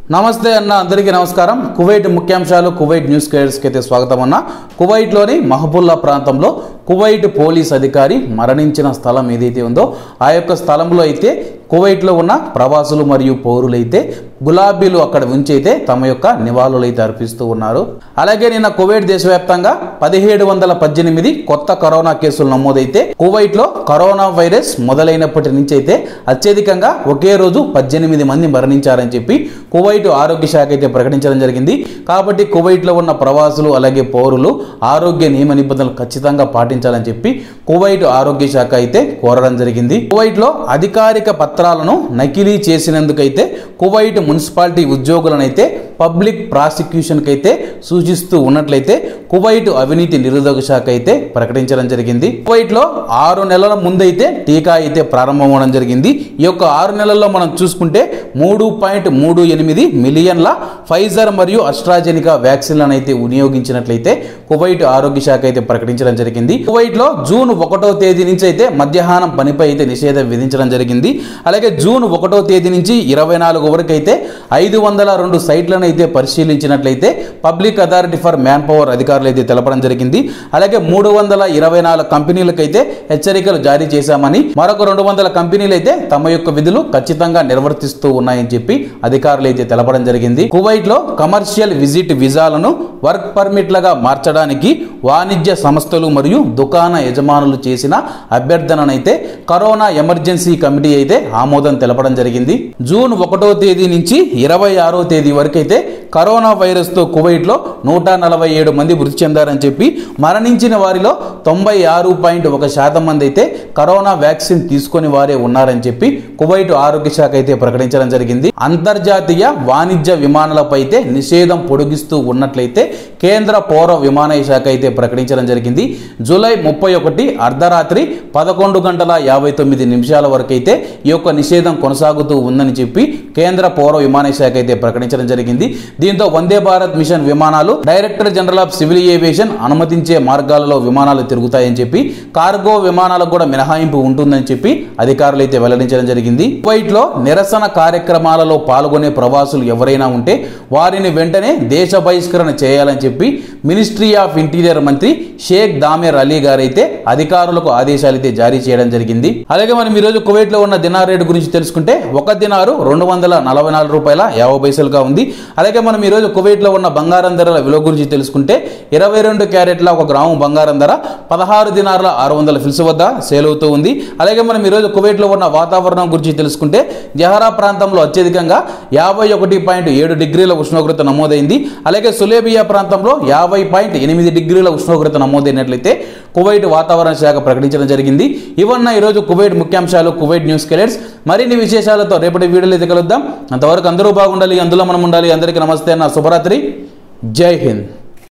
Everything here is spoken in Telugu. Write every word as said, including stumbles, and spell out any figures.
నమస్తే అన్న అందరికీ నమస్కారం। కువైట్ ముఖ్యాంశాలు కువైట్ న్యూస్ కేర్స్ కి అయితే స్వాగతం అన్న। కువైట్ లోని మహబుల్లా ప్రాంతంలో కువైట్ పోలీస్ అధికారి మరణించిన స్థలం ఏదైతే ఉందో ఆ యొక్క స్థలంలో అయితే కువైట్ లో ఉన్న ప్రవాసులు మరియు పౌరులు అయితే గులాబీలు అక్కడ ఉంచి అయితే తమ యొక్క నివాళులు అయితే అర్పిస్తూ ఉన్నారు। అలాగే నిన్న కువైట్ దేశవ్యాప్తంగా పదిహేడు వందల పద్దెనిమిది కొత్త కరోనా కేసులు నమోదైతే కువైట్ లో కరోనా వైరస్ మొదలైనప్పటి నుంచి అయితే అత్యధికంగా ఒకే రోజు పద్దెనిమిది మంది మరణించారని చెప్పి కువైట్ ఆరోగ్య శాఖ అయితే ప్రకటించడం జరిగింది। కాబట్టి కువైట్ లో ఉన్న ప్రవాసులు అలాగే పౌరులు ఆరోగ్య నియమ నిబంధనలు ఖచ్చితంగా పాటించాలని చెప్పి కువైట్ ఆరోగ్య శాఖ అయితే కోరడం జరిగింది। కువైట్ లో అధికారిక పత్రాలను నకిలీ చేసినందుకైతే కువైట్ మున్సిపాలిటీ ఉద్యోగులనైతే పబ్లిక్ ప్రాసిక్యూషన్ కైతే సూచిస్తూ ఉన్నట్లయితే కువైట్ అవినీతి నిరోధక శాఖ అయితే ప్రకటించడం జరిగింది। కువైట్ లో ఆరు నెలల ముందైతే టీకా అయితే ప్రారంభమవడం జరిగింది। ఈ యొక్క ఆరు నెలల్లో మనం చూసుకుంటే మూడు పాయింట్ మూడు ఎనిమిది మిలియన్ల ఫైజర్ మరియు అస్ట్రాజెనికా వ్యాక్సిన్లను అయితే వినియోగించినట్లయితే కువైట్ ఆరోగ్య శాఖ అయితే ప్రకటించడం జరిగింది। కువైట్ లో జూన్ ఒకటో తేదీ నుంచి అయితే మధ్యాహ్నం పనిపై అయితే నిషేధం విధించడం జరిగింది। అలాగే జూన్ ఒకటో తేదీ నుంచి ఇరవై నాలుగు వరకు అయితే ఐదు వందల రెండు సైట్లను అయితే పరిశీలించినట్లయితే public authority for manpower అధికారులు అయితే తెలపడం జరిగింది। అలాగే మూడు వందల ఇరవై నాలుగు కంపెనీలకు అయితే హెచ్చరికలు జారీ చేశామని మరొక రెండు వందల కంపెనీలు అయితే తమ యొక్క విధులు ఖచ్చితంగా నిర్వర్తిస్తూ ఉన్నాయని చెప్పి అధికారులు అయితే తెలపడం జరిగింది। కువైట్ లో కమర్షియల్ విజిట్ వీసాలను వర్క్ పర్మిట్లుగా మార్చడానికి వాణిజ్య సంస్థలు మరియు దుకాణ యజమానులు చేసిన అభ్యర్థననైతే కరోనా ఎమర్జెన్సీ కమిటీ అయితే ఆమోదం తెలపడం జరిగింది। జూన్ ఒకటో తేదీ నుంచి ఇరవై ఆరో తేదీ వరకు అయితే కరోనా వైరస్ తో కువైట్ లో నూట నలభై ఏడు మంది మృతి చెందారని చెప్పి మరణించిన వారిలో తొంభై ఆరు పాయింట్ ఒక శాతం మంది అయితే కరోనా వ్యాక్సిన్ తీసుకొని వారే ఉన్నారని చెప్పి కువైట్ ఆరోగ్య శాఖ అయితే ప్రకటించడం జరిగింది। అంతర్జాతీయ వాణిజ్య విమానాలపై అయితే నిషేధం పొడిగిస్తూ ఉన్నట్లయితే కేంద్ర పౌర విమానయాన శాఖ అయితే ప్రకటించడం జరిగింది। జూలై ముప్పై ఒకటి అర్ధరాత్రి పదకొండు గంటల యాభై తొమ్మిది నిమిషాల వరకు అయితే ఈ యొక్క నిషేధం కొనసాగుతూ ఉందని చెప్పి కేంద్ర పౌర విమానయాన శాఖ అయితే ప్రకటించడం జరిగింది। దీంతో వందే భారత్ మిషన్ విమానాలు director general of civil aviation అనుమతించే మార్గాలలో విమానాలు తిరుగుతాయని చెప్పి కార్గో విమానాలకు కూడా మినహాయింపు ఉంటుందని చెప్పి అధికారులు అయితే వెల్లడించడం జరిగింది। కువైట్ లో నిరసన కార్యక్రమాలలో పాల్గొనే ప్రవాసులు ఎవరైనా ఉంటే వారిని వెంటనే దేశ బహిష్కరణ చేయాలని చెప్పి మినిస్ట్రీ ఆఫ్ ఇంటీరియర్ మంత్రి షేక్ దామెర్ అలీ గారు అయితే అధికారులకు ఆదేశాలు అయితే జారీ చేయడం జరిగింది। అలాగే మనం ఈ రోజు కువైట్ లో ఉన్న దినార్ రేటు గురించి తెలుసుకుంటే ఒక దినారు రెండు వందల నలభై నాలుగు రూపాయల యాభై పైసలుగా ఉంది। అలాగే మనం ఈ రోజు కువైట్ లో ఉన్న బంగారం ధరల విలువ గురించి తెలుసుకుంటే ఇరవై రెండు క్యారెట్ల ఒక గ్రాము బంగారం ధర పదహారు దినార్ల ఆరు వందల ఫిల్స్ వద్ద సేల్ అవుతూ ఉంది। అలాగే మనం ఈ రోజు కువైట్ లో ఉన్న వాతావరణం గురించి తెలుసుకుంటే జహరా ప్రాంతంలో అత్యధికంగా యాభై ఒకటి పాయింట్ ఏడు డిగ్రీల ఉష్ణోగ్రత నమోదైంది। అలాగే సులేబియా ప్రాంతంలో యాభై పాయింట్ ఎనిమిది డిగ్రీల ఉష్ణోగ్రత నమోదైనట్లయితే కువైట్ వాతావరణ శాఖ ప్రకటించడం జరిగింది। ఇవన్న ఈరోజు కువైట్ ముఖ్యాంశాలు కువైట్ న్యూస్ కెలెట్స్। మరిన్ని విశేషాలతో రేపటి వీడియోలో అయితే కలుద్దాం। అంతవరకు అందరూ బాగుండాలి, అందులో మనం ఉండాలి। అందరికీ నమస్తే, నా శుభరాత్రి, జై హింద్।